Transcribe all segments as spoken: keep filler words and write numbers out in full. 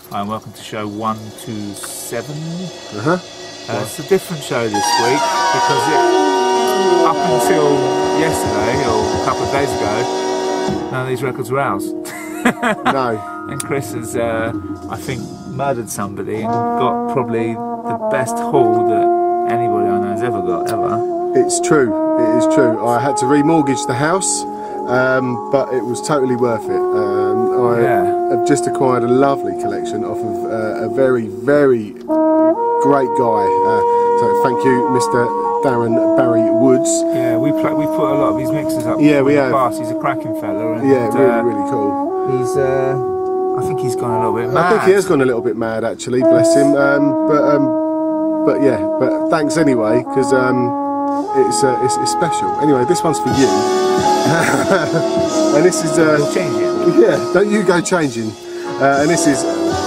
Hi, and welcome to show one two seven. Uh-huh. Uh, it's a different show this week because it, up until yesterday, or a couple of days ago, none of these records were ours. No. And Chris has, uh, I think, murdered somebody and got probably the best haul that anybody I know has ever got, ever. It's true, it is true. I had to remortgage the house, um, but it was totally worth it. Um, I Yeah. have just acquired a lovely collection off of uh, a very, very great guy. Uh, so thank you, Mister Darren Barry Woods. Yeah, we play, we put a lot of his mixes up. Yeah, we have. Past. He's a cracking fella. And, Yeah, really, uh, really cool. He's, uh, I think he's gone a little bit mad. I think he has gone a little bit mad, actually. Bless him. Um, but, um, but yeah. But thanks anyway, because um, it's, uh, it's it's special. Anyway, this one's for you, and this is. Uh, We'll change it. Yeah, don't you go changing. Uh, and this is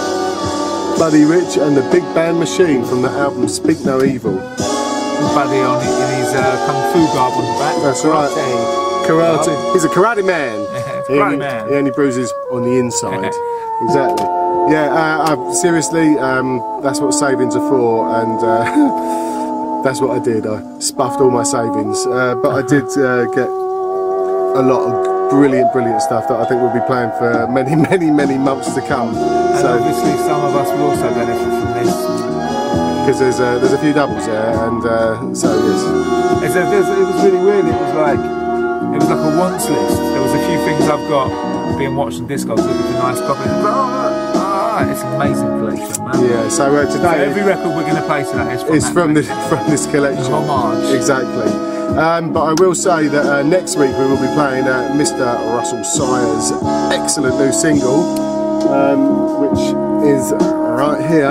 Buddy Rich and the Big Band Machine from the album Speak No Evil. Buddy on it in his uh, kung fu garb on the back. That's right. Karate. Karate. He's a karate man. It's He karate only, man. he only bruises on the inside. Exactly. Yeah, uh, uh, seriously, um, that's what savings are for, and uh, that's what I did. I spuffed all my savings, uh, but I did uh, get a lot of brilliant, brilliant stuff that I think we'll be playing for many, many, many months to come. And So, obviously some of us will also benefit from this. because there's uh, there's a few doubles there, and uh, so yes. It's a, there's, it was really weird. It was like it was like a wants list. There was a few things I've got being watched on Discogs looking for nice copies. Oh, ah, it's an amazing collection, man. Yeah. So uh, So today every record we're going to play today is from, is that from this collection. from this collection. Homage. Exactly. Um, but I will say that uh, next week we will be playing uh, Mister Russell Sire's excellent new single, um, which is right here,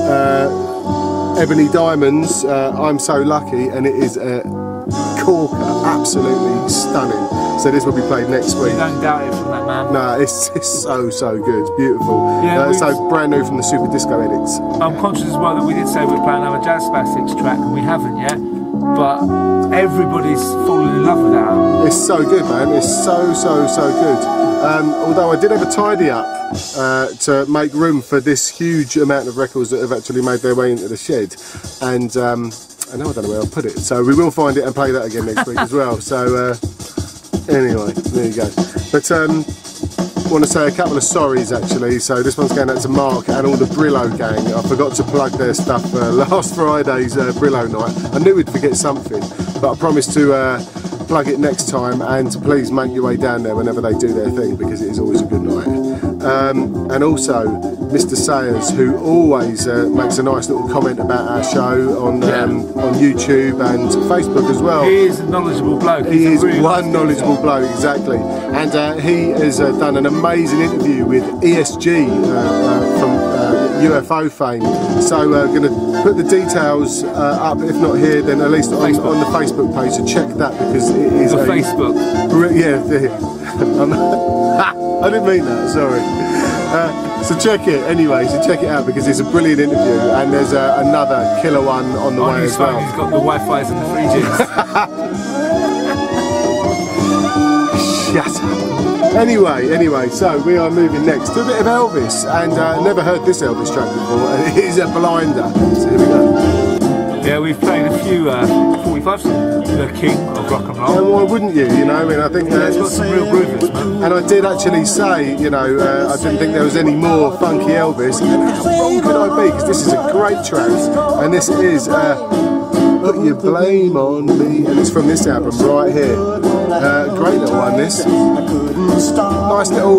uh, Ebony Diamonds, uh, I'm So Lucky, and it is a corker, absolutely stunning. So this will be played next week. You don't doubt it from that man. No, it's, it's so, so good, it's beautiful. Yeah, uh, so brand new from the Super Disco edits. I'm conscious as well that we did say we'd play another Jazz Spastics track, and we haven't yet. But everybody's fallen in love with that album. It's so good, man. It's so, so, so good. Um, although I did have a tidy up uh, to make room for this huge amount of records that have actually made their way into the shed. And um, I know I don't know where I'll put it. So we will find it and play that again next week as well. So uh, anyway, there you go. But um, I want to say a couple of sorries actually. So this one's going out to Mark and all the Brillo gang. I forgot to plug their stuff uh, last Friday's uh, Brillo night. I knew we'd forget something, but I promised to uh, plug it next time, and to please make your way down there whenever they do their thing, because it is always a good night. Um, and also Mister Sayers, who always uh, makes a nice little comment about our show on um, on YouTube and Facebook as well. He is a knowledgeable bloke. He He's is a really one nice knowledgeable guy. bloke, exactly. And uh, he has uh, done an amazing interview with E S G uh, uh, from uh, U F O fame. So we're uh, going to put the details uh, up, if not here, then at least on, on the Facebook page. So check that, because it is The a Facebook. yeah. The, I didn't mean that. Sorry. Uh, so check it anyway. So check it out, because it's a brilliant interview, and there's uh, another killer one on the On way his as phone, well. he's got the Wi-Fi's and the three Gs. Shut up. Anyway, anyway, so we are moving next to a bit of Elvis, and uh, never heard this Elvis track before, and it is a blinder. So here we go. Yeah, we've played a few uh, forty-fives. The king of rock and And roll. why wouldn't you? You know, I mean, I think Yeah, it's got that's. some real groovers, man. And I did actually say, you know, uh, I didn't think there was any more funky Elvis. And how wrong could I be? Because this is a great track, and this is uh, Put Your Blame on Me, and it's from this album right here. Uh, great little one, this. Nice little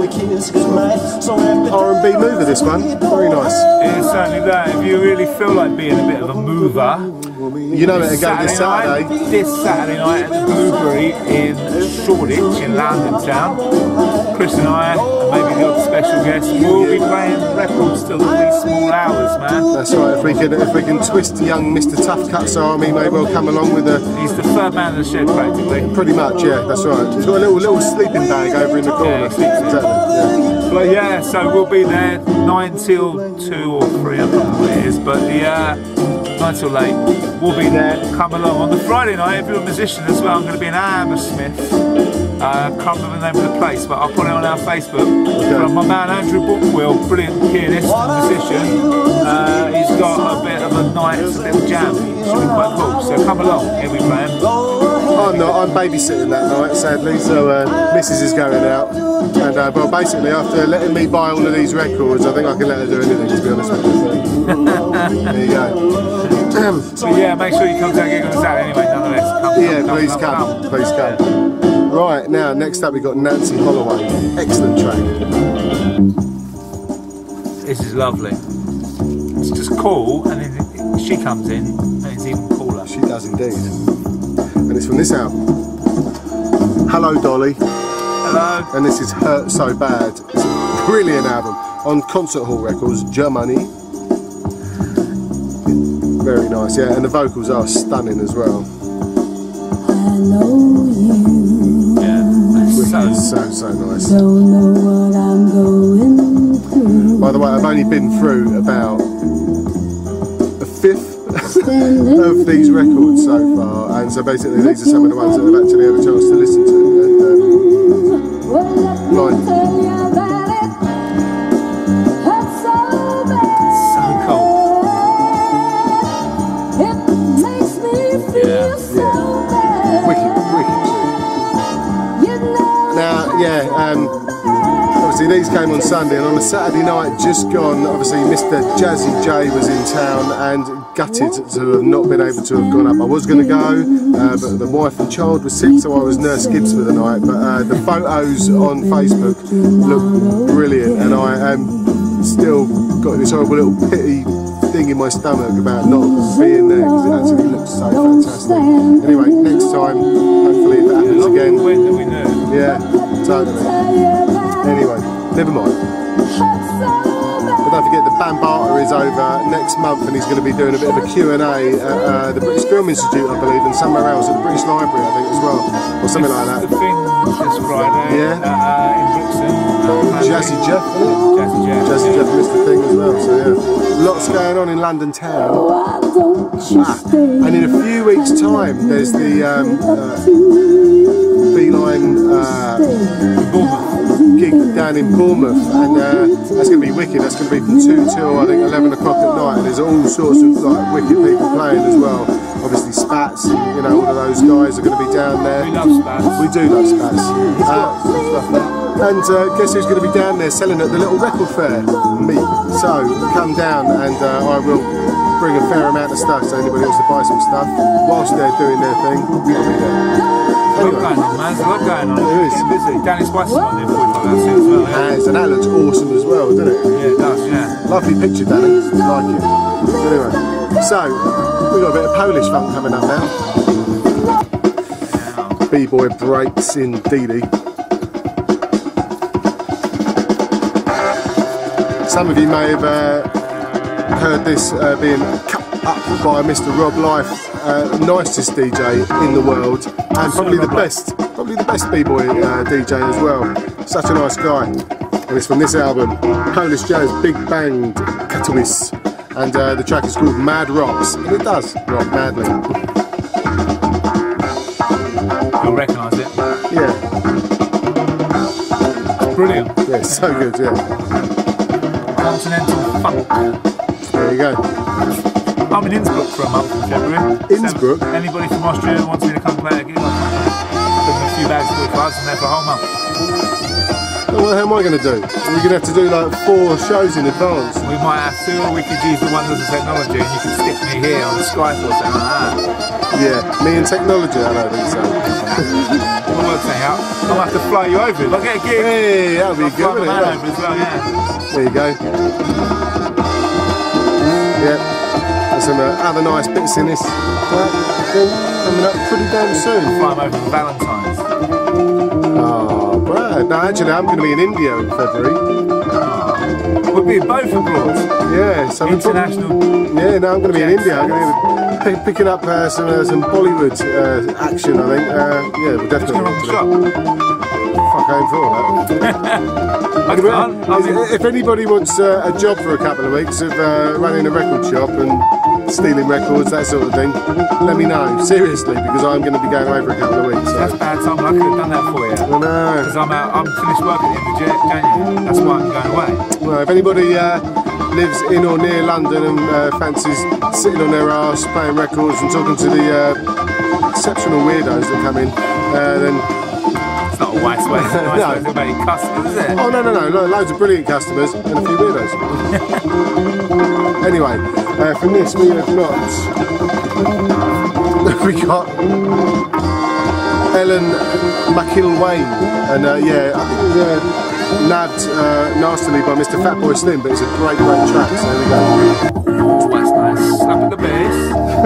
R and B mover, this one. Very nice. It's certainly that. If you really feel like being a bit of a mover, You know it again this Saturday Saturday. night, this Saturday night at the Blueberry in Shoreditch in London town, Chris and I, and maybe the odd special guest, will be playing records till the wee small hours, man. That's right. If we can, if we can twist young Mister Tough Cuts arm, he may well come along with a. He's the third man in the shed, practically. Pretty much, yeah. That's right. He's got a little little sleeping bag over in the corner. Yeah, he sleeps in. Exactly. Yeah. But yeah, so we'll be there nine till two or three, I don't know what it is, but the uh, nine till late, we'll be there. Come along. On the Friday night, if you're a musician as well, I'm going to be in Hammersmith. I uh, can't remember the name of the place, but I'll put it on our Facebook. Okay. From my man Andrew Bookwell, brilliant pianist and musician. along. He'll be playing. I'm not, I'm babysitting that night, sadly, so uh, Missus is going out. And uh, well, basically, after letting me buy all of these records, I think I can let her do anything, to be honest with you. So. There you go. So yeah, make sure you come to our gig on Saturday anyway, nonetheless. Come, yeah, come, please come, come, come, come. please come. Right, now, next up we've got Nancy Holloway. Excellent track. This is lovely. It's just cool, and then she comes in, and it's even cooler. She does indeed. And it's from this album. Hello Dolly. Hello. And this is Hurt So Bad. It's a brilliant album on Concert Hall Records, Germany. Very nice, yeah, and the vocals are stunning as well. I know you. Yeah, it's so, so, so nice. Don't know what I'm going through. By the way, I've only been through about a fifth of these records so far, and so basically these are some of the ones that I've actually had a chance to listen to. And, um, blind. so cool. Yeah. Yeah. Wicked, wicked tune. Now, yeah, um, obviously these came on Sunday, and on a Saturday night just gone, obviously Mister Jazzy J was in town and gutted to have not been able to have gone up. I was going to go, uh, but the wife and child was sick, so I was Nurse Gibbs for the night. But uh, the photos on Facebook look brilliant, and I am still got this horrible little pity thing in my stomach about not being there, because it actually looks so fantastic. Anyway, next time, hopefully if it happens again. Yeah, totally. Anyway, never mind. But don't forget the Bambata is over next month, and he's going to be doing a bit of a Q and A at uh, the British Film Institute, I believe, and somewhere else at the British Library, I think, as well, or something like that. The thing this Friday. Yeah. Uh, uh, in Brixton. Jazzy Jeff, isn't it? Jazzy Jeff. Jazzy Jeff missed the thing as well, so yeah. Lots going on in London town. Ah, and in a few weeks' time, there's the um, uh, Beeline uh, gig down in Bournemouth, and uh, that's going to be wicked. That's going to be from two till I think eleven o'clock at night, and there's all sorts of like wicked people playing as well. Obviously Spats, you know, all of those guys are going to be down there. We love Spats. We do love Spats. Uh, and uh, guess who's going to be down there selling at the little record fair? Me. So come down, and uh, I will bring a fair amount of stuff, so anybody wants to buy some stuff whilst they're doing their thing, I'll be there. Anyway. There's a lot going on, man. There's a lot going on. There is. It's busy. Danny Spice is on there forty-five hours as well. Yeah. Nice, and that looks awesome as well, doesn't it? Yeah, it does, yeah. Lovely picture, Danny. Like it. Anyway, so we've got a bit of Polish funk coming up now. Yeah. B-boy breaks in Dee Dee. Some of you may have uh, heard this uh, being cut up by Mister Rob Life, uh, nicest D J in the world, and probably the best, probably the best B-boy uh, D J as well. Such a nice guy. And it's from this album, Polish Jazz Big Band Katowice, and uh, the track is called Mad Rocks, and it does rock madly. You'll recognise it. Yeah. Brilliant. Yeah, so good, yeah. Continental funk. There you go. I'm in Innsbruck for a month in February. Innsbruck? So anybody from Austria who wants me to come play a gig, I'll come. Bring a few bags of cards and there for a whole month. Well, how am I going to do? We're going to have to do like four shows in advance. We might have to, or we could use the wonders of technology and you could stick me here on Skype or something like that. Yeah, me and technology, I don't think so. We'll work something out. I'll have to fly you over. If I get a gig, hey, that'll be I'll good, fly wouldn't my it? man over as well, yeah. There you go. Yeah, there's some uh, other nice bits in this uh, thing coming up pretty damn soon. Fly him over for Valentine's. Oh, Brad. No, actually, I'm going to be in India in February. Oh. We'll be both abroad. Yeah, so international. Probably, yeah, no, I'm going to be in India. I'm going to be picking up uh, some uh, some Bollywood uh, action, I think. Uh, yeah, we'll definitely. What's going on the shop? Fuck, I ain't for that. I can't. I mean, if anybody wants uh, a job for a couple of weeks of uh, running a record shop and stealing records, that sort of thing, let me know, seriously, because I'm going to be going away for a couple of weeks. So. That's bad time, I could have done that for you. I know. Because I'm, out, I'm finished work at the end of January, that's why I'm going away. Well, if anybody uh, lives in or near London and uh, fancies sitting on their arse, playing records and talking to the uh, exceptional weirdos that come in, uh, then... It's not a nice way, it's a nice way to make customers, is it? Oh no, no, no, lo loads of brilliant customers and a few weirdos. Anyway, uh, from this we have got... we got... Ellen McIlwain, and uh, yeah, I think it was uh, nabbed uh, nastily by Mister Fatboy Slim, but it's a great, great track, so there we go. Oh, that's nice. Slap at the bass.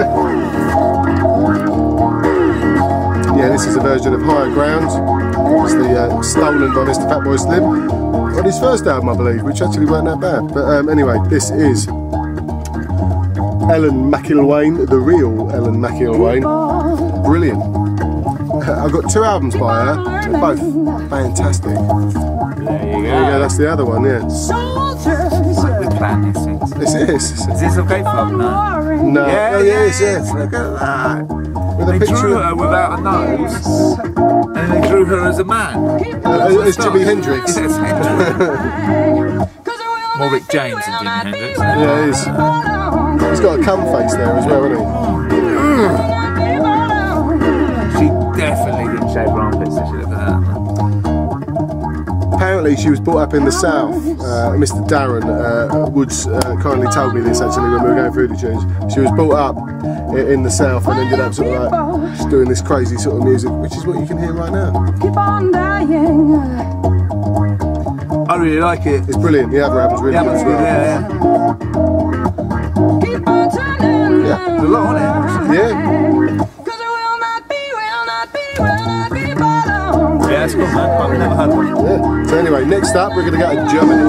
Yeah, this is a version of Higher Ground. Obviously uh, stolen by Mister Fatboy Slim on his first album, I believe, which actually weren't that bad. But um, anyway, this is Ellen McIlwain, the real Ellen McIlwain. Brilliant. I've got two albums by her, they're both fantastic. There you go. Yeah, that's the other one, yeah. We planned these things. This is. Is this a gay club? No. No. Yeah, oh, yeah, yes, yes. Look at that. With a They picture drew of her without a nose, and they drew her as a man. uh, it's Jimi Hendrix. Yes, Hendrix. More Rick James than Jimi Hendrix. Yeah, it is. He's got a cum face there as well, hasn't She definitely didn't shave her armpits, so she looked at that. he? Apparently she was brought up in the south. Uh, Mister Darren uh, Woods uh, kindly told me this actually when we were going through the tunes. She was brought up in the south and ended up sort of like just doing this crazy sort of music, which is what you can hear right now. Keep on dying. I really like it. It's brilliant. The other album's really Yeah, good as but well. yeah, yeah. Keep on turning. Yeah. There's a lot on it. Yeah. Cause it will not be, will not be, will not be bottom. Yeah, that's cool, man. I've never heard one. Yeah. So anyway, next up we're going to go to Germany.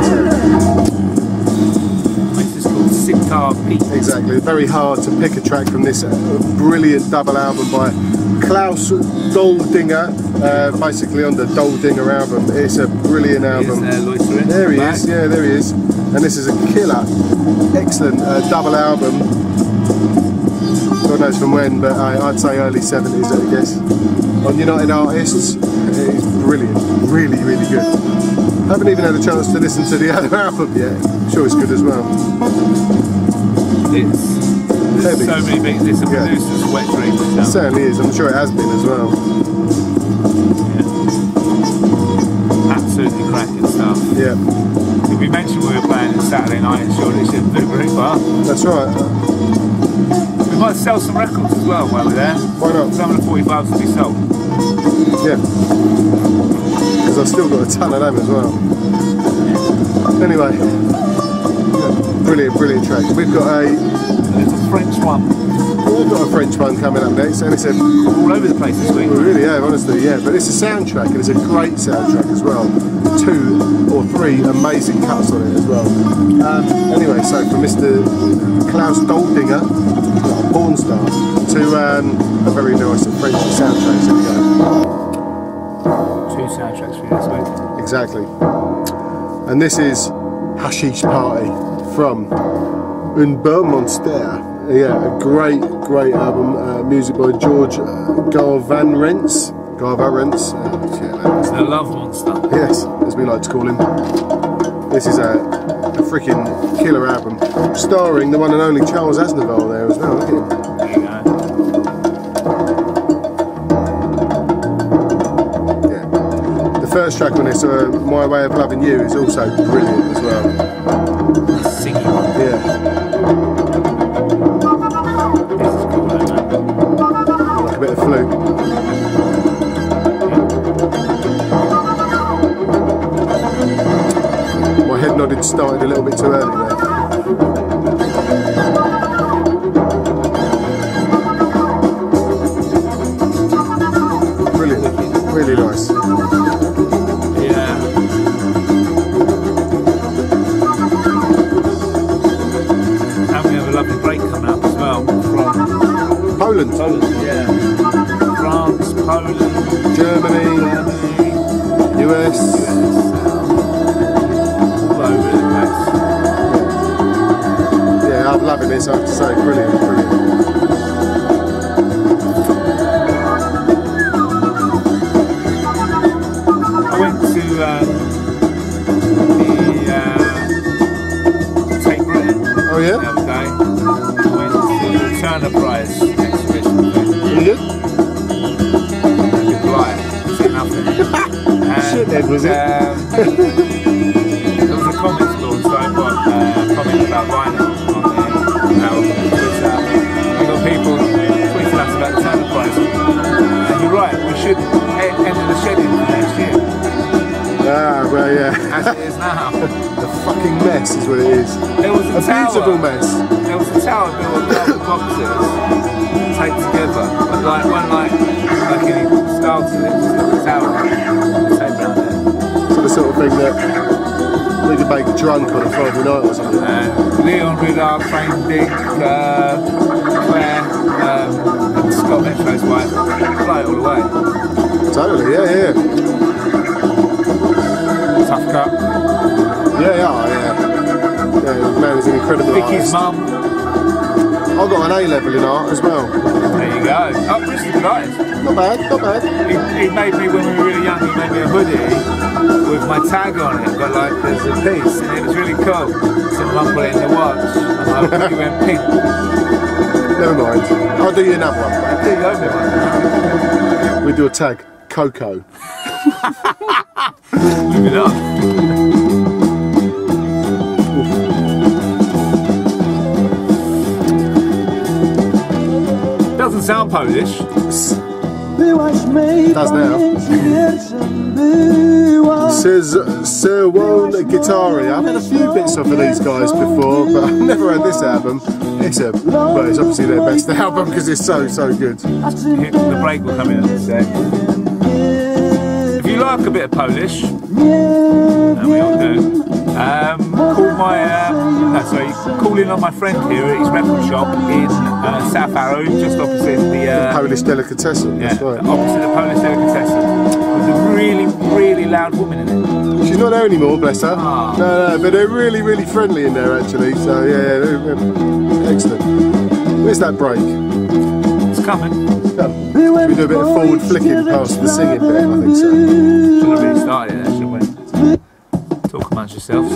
This is called Sitar Beat. Exactly. Very hard to pick a track from this uh, brilliant double album by Klaus Doldinger, uh, basically on the Doldinger album. It's a brilliant album. Is, uh, loitering. There he Back. is, yeah, there he is. And this is a killer, excellent uh, double album. God knows from when, but I, I'd say early seventies, I guess. On United Artists, it's brilliant, really, really good. Haven't even had a chance to listen to the other album yet. I'm sure it's good as well. It's there's Heavy. so many big, it's a Yeah. producer's wet dream. This It album. certainly is, I'm sure it has been as well. Yeah. Absolutely cracking stuff. Yeah, Did we mention we were playing it Saturday night in Shoreditch at Blueberry Bar? that's right. We might sell some records as well while we're there. Why not? Some of the forty-fives will be sold. Yeah. Because I've still got a ton of them as well. Anyway, yeah, brilliant, brilliant track. We've got a There's a French one we've got a French one coming up next, and it's a all over the place this week. we really have, honestly, yeah. But it's a soundtrack, and it's a great soundtrack as well. Two or three amazing cuts on it as well. Um, anyway, so from Mister Klaus Doldinger, a porn star, to um, a very nice French soundtrack. So we go. Two soundtracks for you this week. Exactly. And this is Hashish Party from Un Beau Monster. Yeah, a great, great album. Uh, music by George Garvan Rents. Garvan Rents. Uh, yeah, It's the Love Monster. yes, as we like to call him. This is a, a freaking killer album. Starring the one and only Charles Aznavour there as well. Look at him. There you go. Yeah. The first track on this, uh, My Way of Loving You, is also brilliant as well. Singing. Yeah. This is cool, though, man. Like a bit of flute. My head nodded started a little bit too early there. Brilliant, really nice. Yeah. And we have a lovely break coming up as well from Poland, Poland. Yeah. France, Poland, Germany, Germany, U S. all over the place. Yeah, I'm loving this, I have to say, brilliant, brilliant. I went to um, the uh, Oh yeah? the other day. I went to the Turner Prize exhibition thing. Are you? I did blind, see nothing. And, Shit then, was it? Um, there was a comments board, so I got uh, a comment about vinyl on there, now on Twitter. We got people tweeting us about the Turner Prize. And you're right, we should e- enter the shedding for next year. Ah, well, yeah. As it is now. A fucking mess is what it is. There was a, A tower, beautiful mess. There was a tower built of double boxes taped together, but like one like like any style to it, just like a tower taped down there. So the sort of thing that we could make drunk on a Friday night or something. Uh, Leon Ridder, Frank Dick, uh, Claire, um, and Scott Metro's wife, fly it all the way. Totally, yeah, yeah. Tough cut. Yeah, yeah, yeah. Yeah, the man is an incredible Vicky's artist. mum. I got an A level in art as well. There you go. Oh, this is good artist. Not bad, not bad. He, he made me, when we were really young, he made me a hoodie with my tag on it, but like there's a piece, and it was really cool. So mum put it in the watch, and I really went pink. Never mind. I'll do you another one. I think I owe me one. With your tag, Coco. Move it up. Doesn't sound Polish. Does now. Says Sir Juan Guitari. I've had a few bits off of these guys before, but I've never heard this album. It's a, well, it's obviously their best album because it's so, so good. The break will come in in a sec. If you like a bit of Polish, and we all do, um, call my, uh, no, sorry, call in on my friend here at his record shop in uh, South Arrow, just opposite the, uh, Polish delicatessen, yeah, that's right. opposite the Polish delicatessen. There's a really, really loud woman in it. She's not there anymore, bless her. Ah. No, no, but they're really, really friendly in there actually. So yeah, yeah, they're, they're excellent. Where's that break? It's coming. Come. Should we do a bit of forward flicking past the singing bit? I think so. Should have really started there, shouldn't we? Talk amongst yourselves.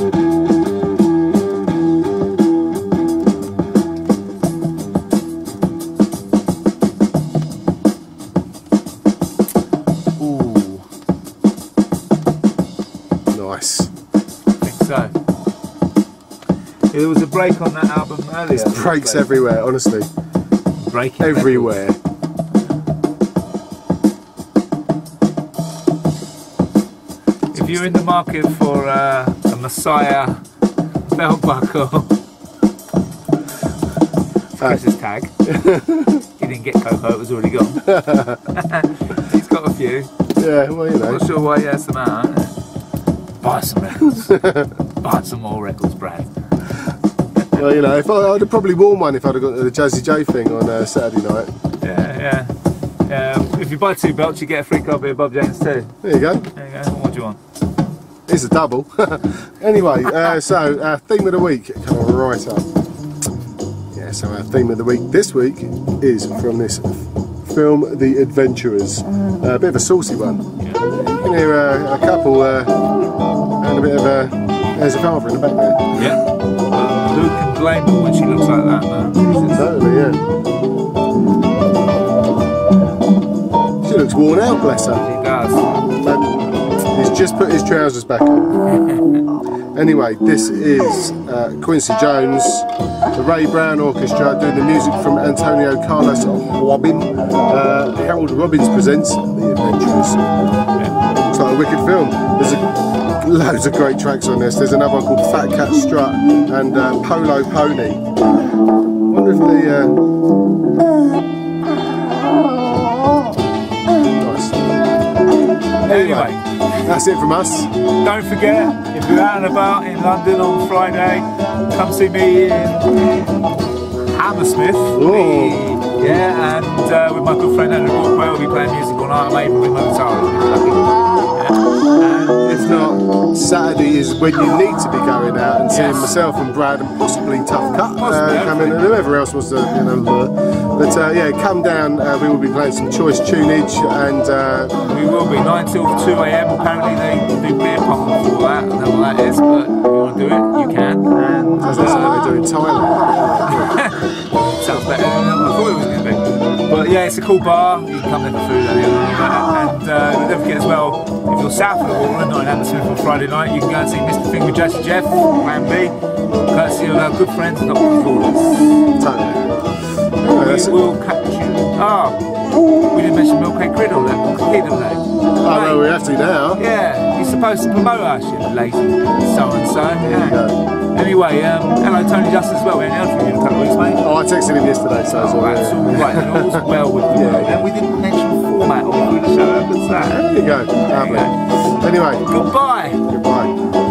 Ooh. Nice. I think so. There was a break on that album earlier. There's breaks everywhere, honestly. Breaking Everywhere. If you're in the market for uh, a Messiah belt buckle, Chris's tag. He didn't get Coco, it was already gone. He's got a few. Yeah, well, you know. Not sure why he has them out. Buy some records. Buy some more records, Brad. Well, you know, if I, I'd have probably worn one if I'd have got the Jazzy J thing on uh, Saturday night. Yeah, yeah. Um, if you buy two belts, you get a free copy of Bob James too. There you go. There you go. What do you want? It's a double. Anyway, uh, so our theme of the week, coming right up. Yeah, so our theme of the week this week is from this film, The Adventurers. Uh, a bit of a saucy one. Yeah. You can hear uh, a couple uh, and a bit of a. There's a father in the back there. Yeah. Well, who can blame her when she looks like that, man? Jesus. Totally, yeah. She looks worn out, bless her. She does. But he's just put his trousers back on. Anyway, this is uh, Quincy Jones, the Ray Brown Orchestra doing the music from Antonio Carlos Jobim. Uh, Harold Robbins presents The Adventurers. Yeah. Looks like a wicked film. There's a, loads of great tracks on this. There's another one called Fat Cat Strut and uh, Polo Pony. I wonder if the... Uh... Nice. Anyway, That's it from us. don't forget, if you're out and about in London on Friday, come see me in Hammersmith. Ooh. Yeah, and uh, with my good friend Andrew Walkway, we'll be playing music all night. I'm even with my guitar. Yeah. And If not, Saturday is when you need to be going out and seeing Yes. myself and Brad and possibly Tough Cut Possibly, uh, come in, and whoever else wants to, you know. Uh, but uh, yeah, come down. Uh, we will be playing some choice tunage, and uh, we will be nine till two A M. Apparently they do beer pong before that. I don't know what that is, but if you want to do it, you can. And as they uh, certainly winter in Thailand. Sounds better than I thought it was going to be. But yeah, it's a cool bar. You can come there for food and and uh, don't forget as well, if you're south of the water, not in Hammersmith on Friday night, you can go and see Mister Thing with Jesse Jeff, Plan B, courtesy of our good friends, not Flawless. Totally. Anyway, that's We will catch you. Oh, we didn't mention Milk Cake Griddle, that Griddle name. Oh, well, we have to now. Yeah, you're supposed to promote us, you lazy so and so. Yeah. go. Anyway, um, hello Tony Justin as well. We haven't heard from you in a couple of weeks, mate. Oh, I texted him yesterday, so it's Oh, all right. that's all right. And all's well with the Yeah, world. yeah. And we didn't mention format all through the show. What's that? There you go. There you Lovely. go. Anyway, Goodbye. goodbye.